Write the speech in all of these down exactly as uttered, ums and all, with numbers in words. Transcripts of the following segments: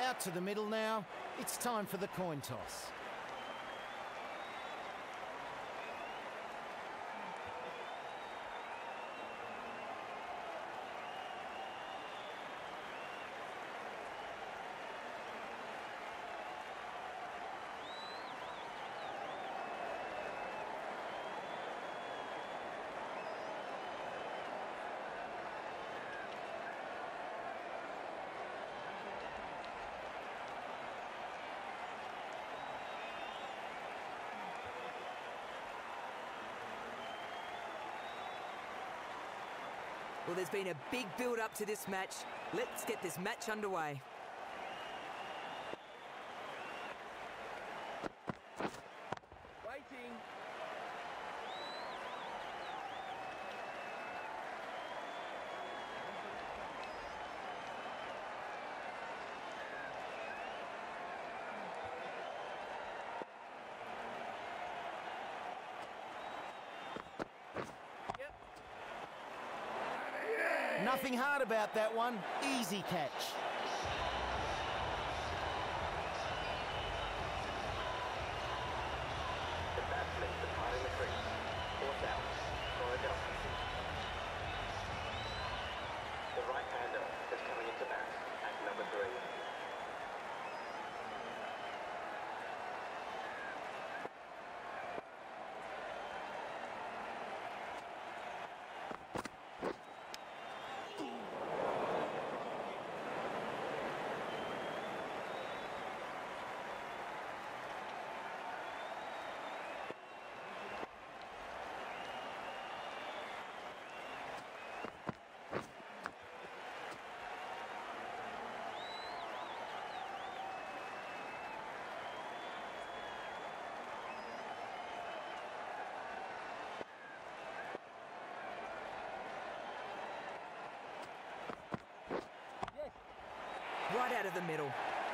Out to the middle now. It's time for the coin toss. Well, there's been a big build-up to this match. Let's get this match underway. Waiting. Nothing hard about that one. Easy catch. The batsman departing the crease. Fourth out. Score adjustment. The right-hander is coming into bat at number three. Right out of the middle.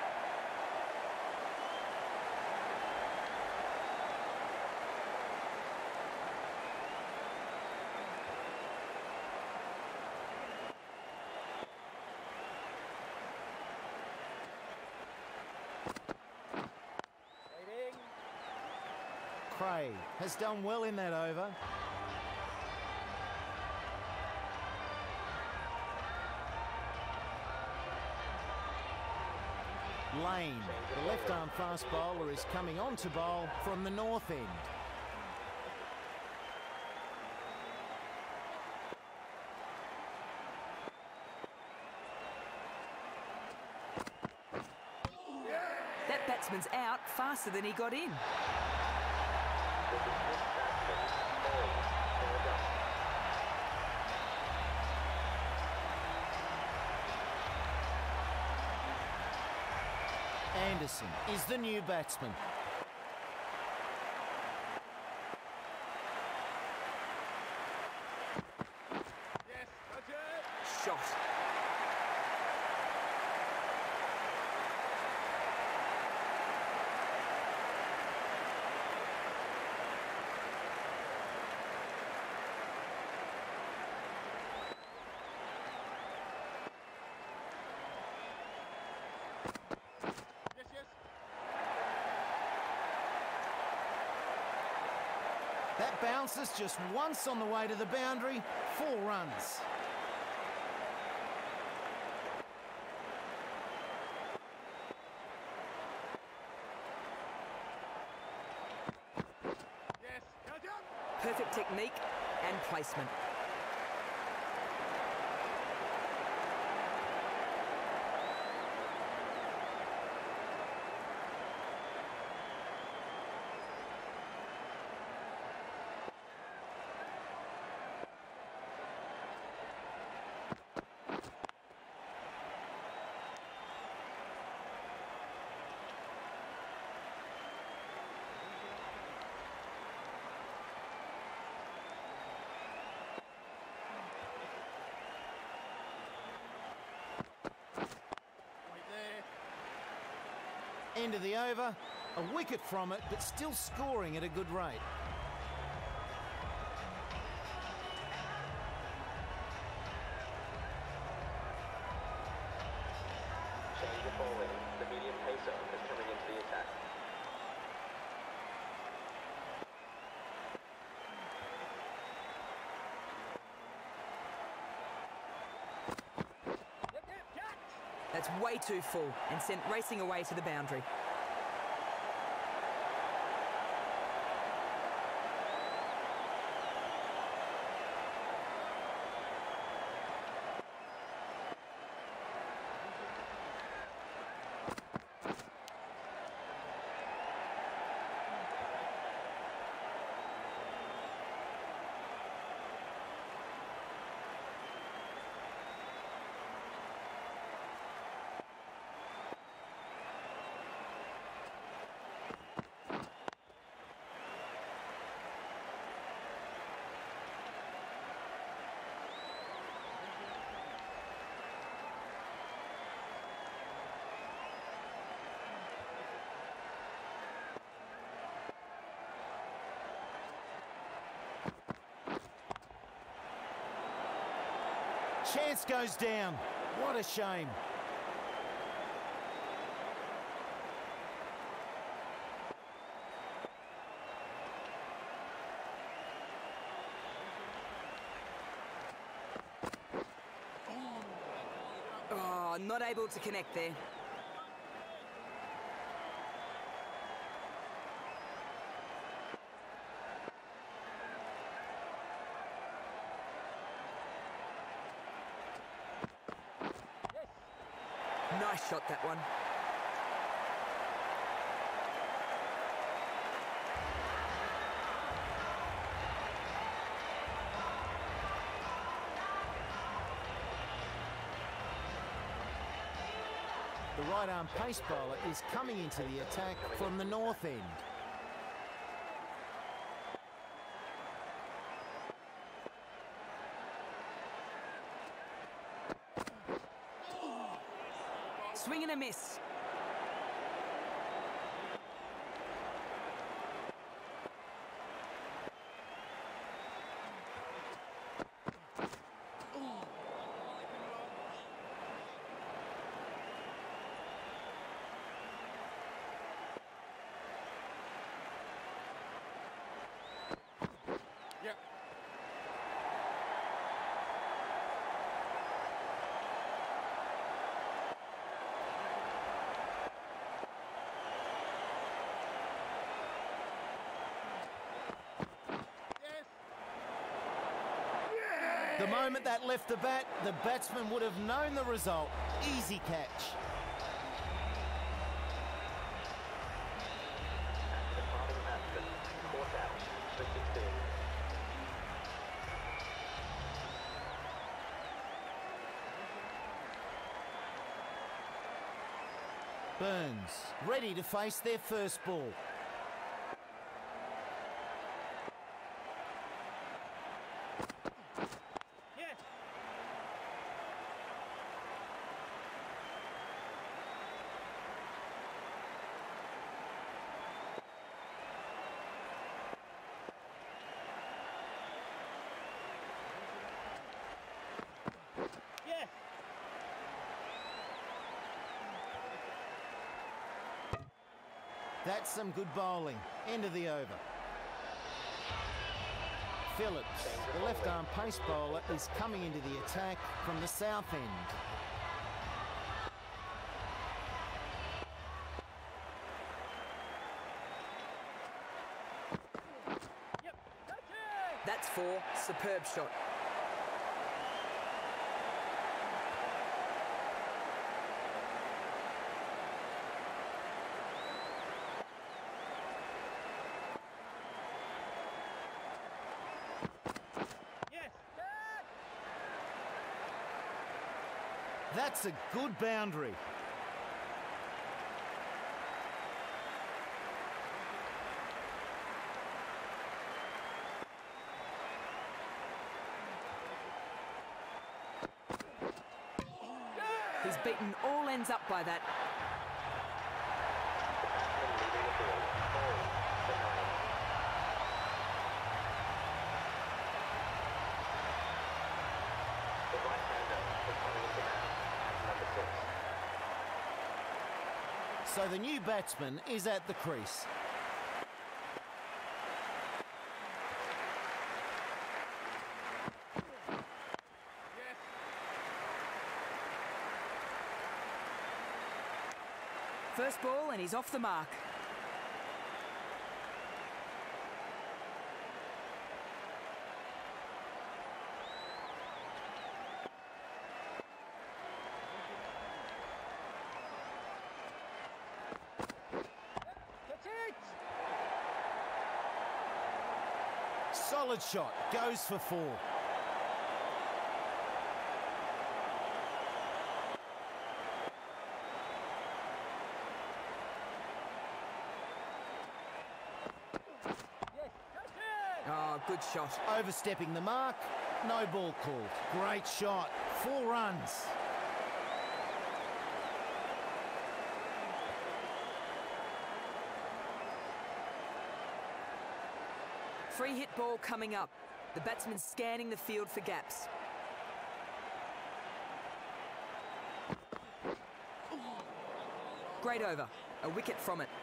Waiting. Craig has done well in that over. Lane, the left-arm fast bowler, is coming on to bowl from the north end. That batsman's out faster than he got in. The dismissed batsman falls for adjustment. Anderson is the new batsman. Yes, that's it. Shot. Yes, yes. That bounces just once on the way to the boundary. Four runs. Yes, catch up. Perfect technique and placement. End of the over. A wicket from it, but still scoring at a good rate. Change of bowling. The pacer is coming into the attack. Yep, yep, catch! That's way too full and sent racing away to the boundary. Chance goes down. What a shame. Oh, not able to connect there. Nice shot, that one. The right arm pace bowler is coming into the attack from the north end. Swing and a miss. Yep. The moment that left the bat, the batsman would have known the result. Easy catch. Departing batsman, caught out for sixteen. Burns, ready to face their first ball. Yes. Yes. That's some good bowling. End of the over. Phillips, the left arm pace bowler, is coming into the attack from the south end. Yep. Catch it! That's four. Superb shot. Yes. Catch! That's a good boundary. He's beaten all ends up by that. The right-hander is coming into bat at number six. So the new batsman is at the crease. Yes. First ball and he's off the mark. That's it. Solid shot, goes for four. Yes. That's it. Oh, good shot. Overstepping the mark, no ball called. Great shot, four runs. Free hit ball coming up. The batsman scanning the field for gaps. Great over. A wicket from it.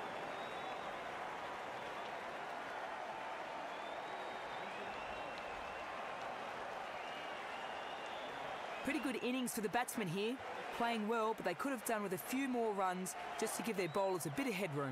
Pretty good innings for the batsmen here. Playing well, but they could have done with a few more runs just to give their bowlers a bit of headroom.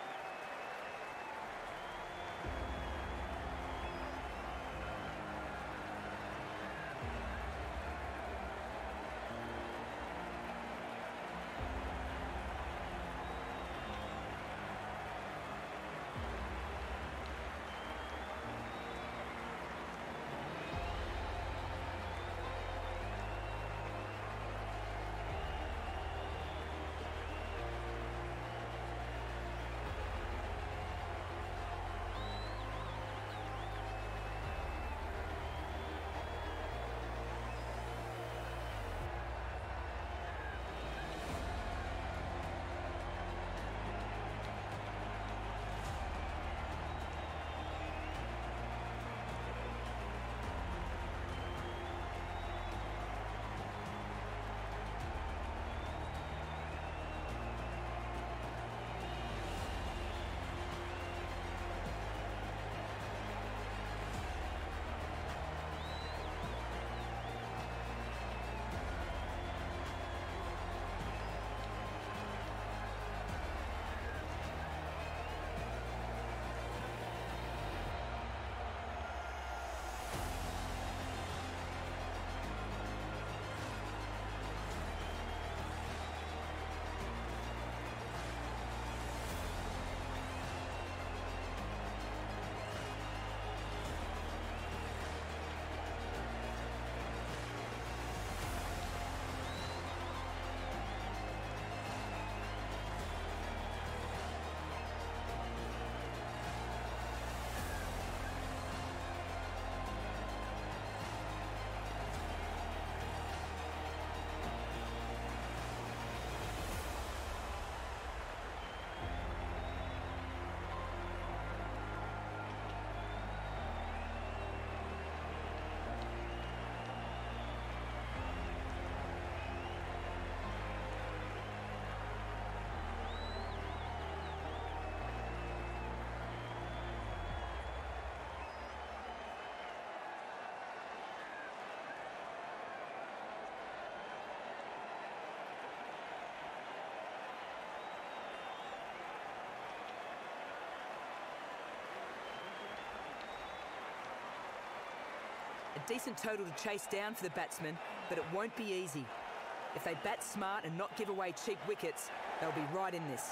A decent total to chase down for the batsmen, but it won't be easy. If they bat smart and not give away cheap wickets, they'll be right in this.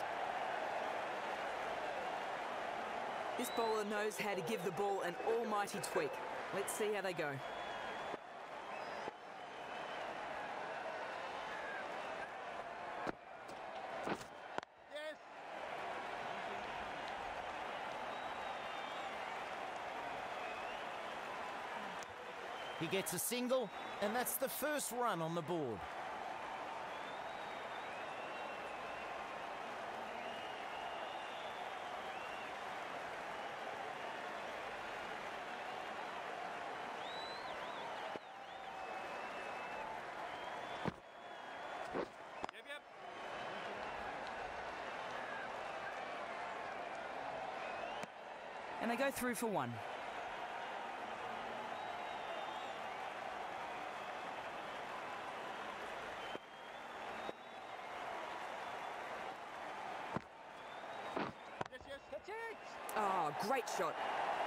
This bowler knows how to give the ball an almighty tweak. Let's see how they go. Yes. He gets a single, and that's the first run on the board. Yep, yep. And they go through for one. Yes, yes. Catch it. Oh, great shot.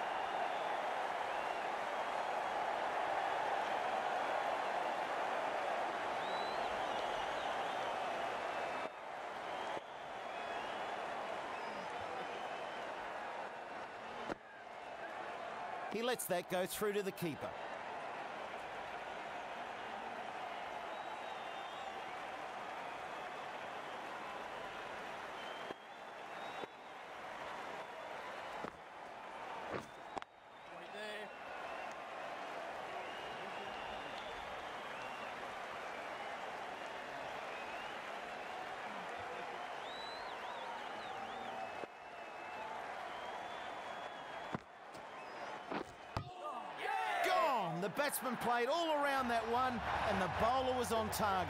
He lets that go through to the keeper. Right there. Gone! The batsman played all around that one and the bowler was on target.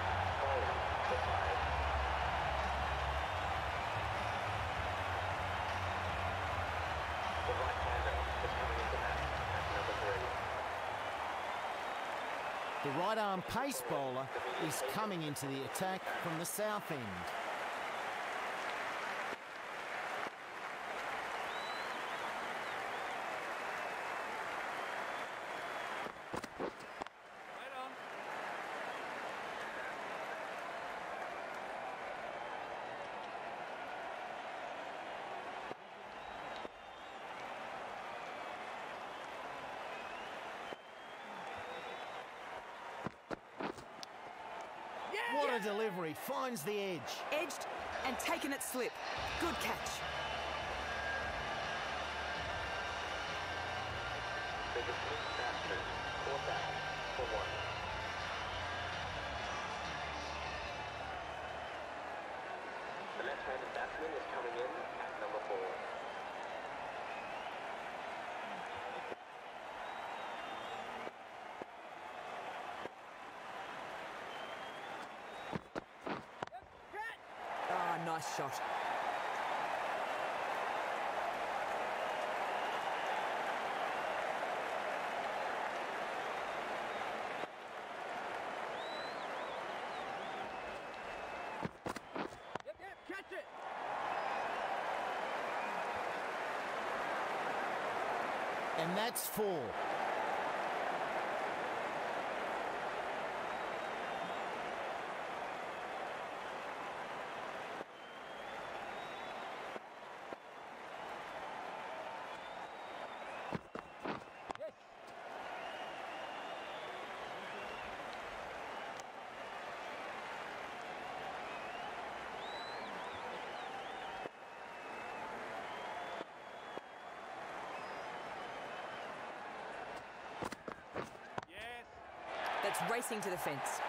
The right-hander is coming into bat at number three. The right arm pace bowler is coming into the attack from the south end. Right on. Yeah. What a delivery, finds the edge. Edged and taken it slip. Good catch. The dismissed batsman, fourth out for one. The left-handed batsman is coming in at number four. Catch. Ah, nice shot. Yep, yep. Catch it. And that's four. Yes. Yes. That's racing to the fence.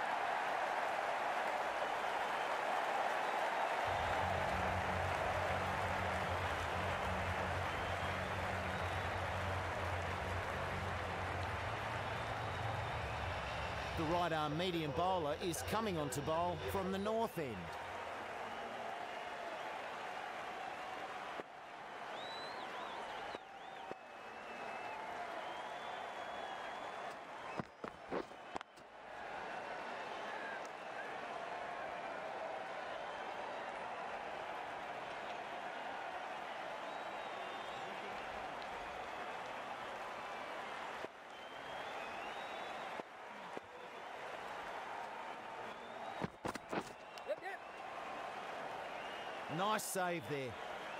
The right arm medium bowler is coming on to bowl from the north end. Yep, yep. Nice save there.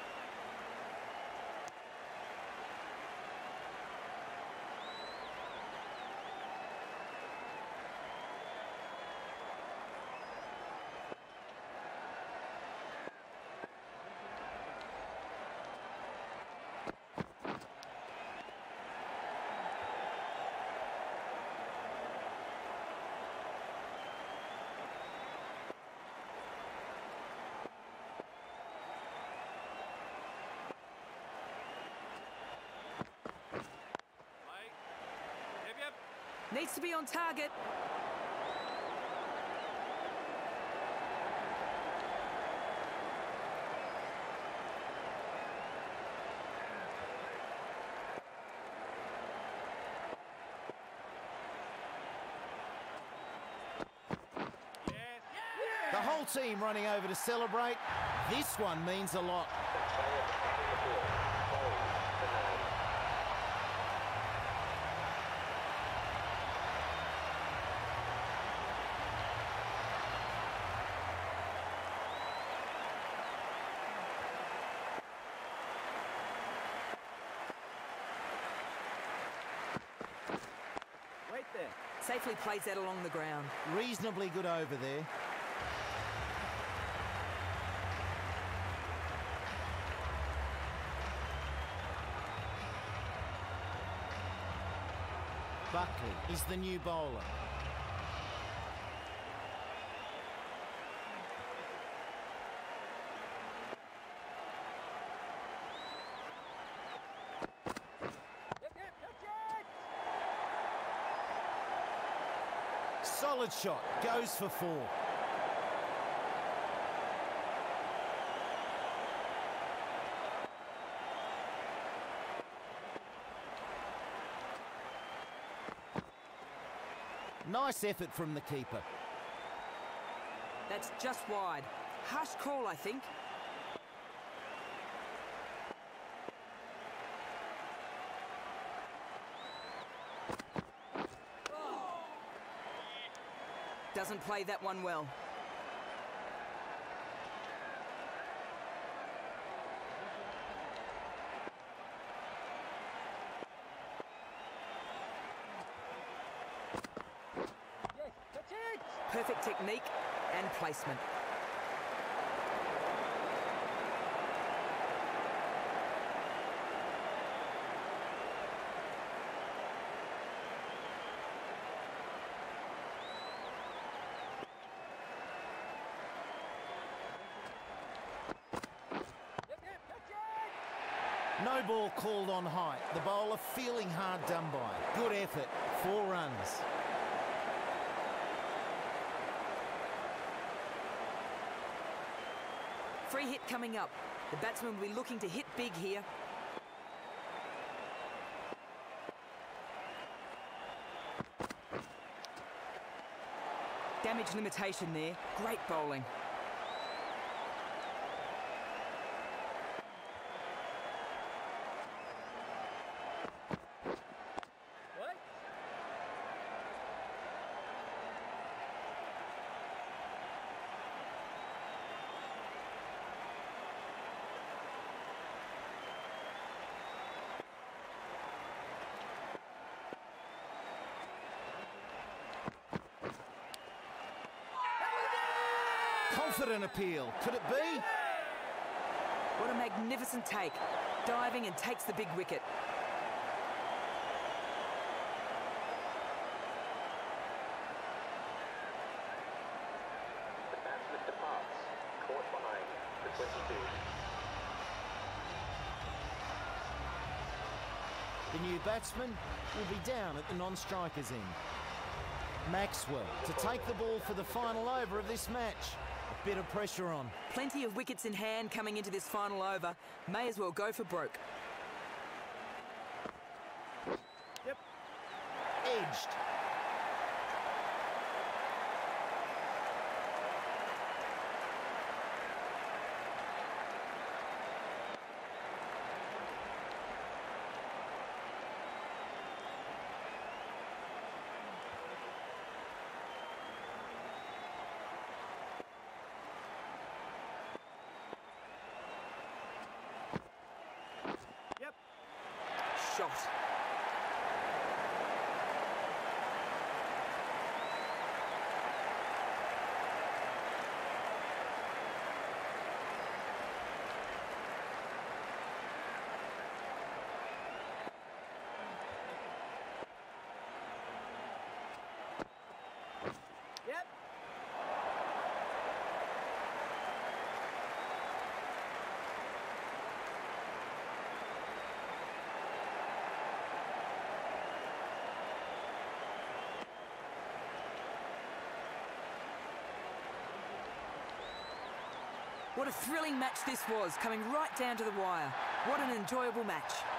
Right. Yep, yep. Needs to be on target. whole team running over to celebrate. This one means a lot. The player behind the ball holds the name. Wait there. Safely plays that along the ground. Reasonably good over there. Buckley is the new bowler. Yep, yep, touch it! Solid shot, goes for four. Nice effort from the keeper. That's just wide. Harsh call, I think. Doesn't play that one well. Yes, touch it! Perfect technique and placement. Yep, yep, touch it! No ball called on height. The bowler feeling hard done by. Good effort, four runs. Free hit coming up. The batsman will be looking to hit big here. Damage limitation there. Great bowling. What? Confident appeal. Could it be? What a magnificent take. Diving and takes the big wicket. The batsman departs. Caught behind the twenty-two. The new batsman will be down at the non-striker's end. Maxwell to take the ball for the final over of this match. A bit of pressure on. Plenty of wickets in hand coming into this final over. May as well go for broke. Yep. Edged. Yep. Shot. Yep. What a thrilling match this was, coming right down to the wire. What an enjoyable match.